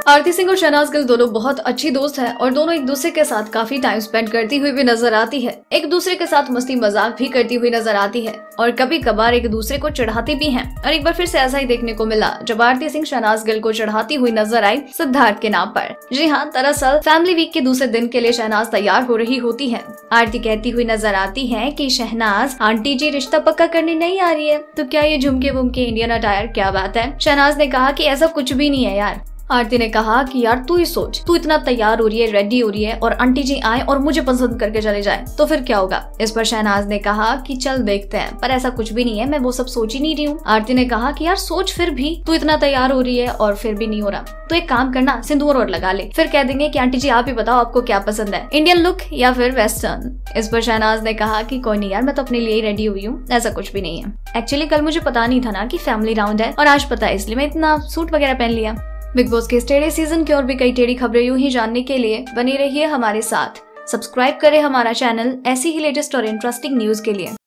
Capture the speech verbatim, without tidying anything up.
आरती सिंह और शहनाज गिल दोनों बहुत अच्छी दोस्त हैं और दोनों एक दूसरे के साथ काफी टाइम स्पेंड करती हुई भी नजर आती है। एक दूसरे के साथ मस्ती मजाक भी करती हुई नजर आती है और कभी कभार एक दूसरे को चढ़ाती भी हैं। और एक बार फिर से ऐसा ही देखने को मिला जब आरती सिंह शहनाज गिल को चढ़ाती हुई नजर आई सिद्धार्थ के नाम पर। जी हाँ, दरअसल फैमिली वीक के दूसरे दिन के लिए शहनाज तैयार हो रही होती है। आरती कहती हुई नजर आती है कि शहनाज आंटी जी रिश्ता पक्का करने नहीं आ रही है, तो क्या ये झुमके वुमके इंडियन अटायर क्या बात है। शहनाज ने कहा कि ऐसा कुछ भी नहीं है यार। आरती ने कहा कि यार तू ही सोच, तू इतना तैयार हो रही है, रेडी हो रही है और आंटी जी आए और मुझे पसंद करके चले जाए तो फिर क्या होगा। इस पर शहनाज ने कहा कि चल देखते हैं, पर ऐसा कुछ भी नहीं है, मैं वो सब सोच ही नहीं रही हूँ। आरती ने कहा कि यार सोच, फिर भी तू इतना तैयार हो रही है और फिर भी नहीं हो रहा, तो एक काम करना, सिंदूर और लगा ले, फिर कह देंगे कि आंटी जी आप ही बताओ आपको क्या पसंद है, इंडियन लुक या फिर वेस्टर्न। इस पर शहनाज ने कहा कि कोई नहीं यार, मैं तो अपने लिए ही रेडी हुई हूँ, ऐसा कुछ भी नहीं है। एक्चुअली कल मुझे पता नहीं था ना कि फैमिली राउंड है और आज पता है, इसलिए मैं इतना सूट वगैरह पहन लिया। बिग बॉस के इस टेढ़े सीजन की और भी कई टेढ़ी खबरें यूं ही जानने के लिए बने रहिए हमारे साथ। सब्सक्राइब करें हमारा चैनल ऐसी ही लेटेस्ट और इंटरेस्टिंग न्यूज के लिए।